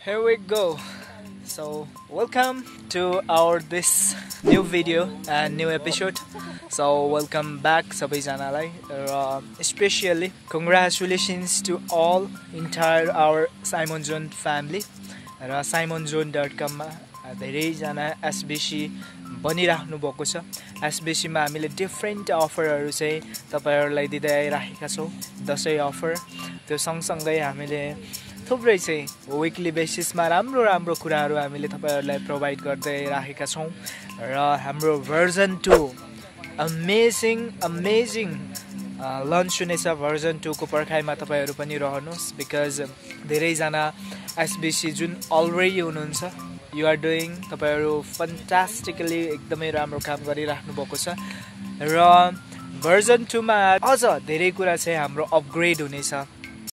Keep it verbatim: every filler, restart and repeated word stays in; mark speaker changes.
Speaker 1: Here we go. So welcome to our this new video and new episode. So welcome back सबैजनालाई र especially congratulations to all entire our simonzon family र simonzon dot com मा धेरै जना S B C बनिराख्नु भएको छ। S B C मा हामीले डिफरेन्ट अफरहरु चाहिँ तपाईहरुलाई दिँदै आइराखेका छौं। दशैं अफर त्यो सँगसँगै हामीले थुप्रै चाहिँ वीकली बेसिसमा राम्रो राम्रो कुराहरु हामीले तपाईहरुलाई प्रोवाइड गर्दै राखेका छौं र हाम्रो version two amazing amazing launch हुनेछ। भर्जन टू को पर्खाइमा तपाईहरु पनि रहनुहोस् बिकज धेरै जना S B C जुन अलरेडी हुनुहुन्छ यु आर डुइङ तपाईहरु फन्टास्टिकली एकदमै राम्रो काम गरिराख्नु भएको छ र भर्जन टू मा अझ धेरै कुरा चाहिँ हाम्रो अपग्रेड हुनेछ।